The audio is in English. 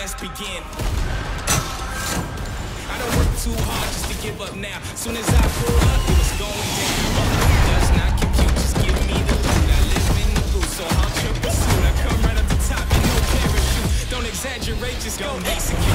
let's begin. I don't work too hard just to give up now. Soon as I pull up, it was going down. Does not compute, just give me the loot. I live in the booth, so I'll your pursuit. I come right up the top and no parachute. Don't exaggerate, just go execute.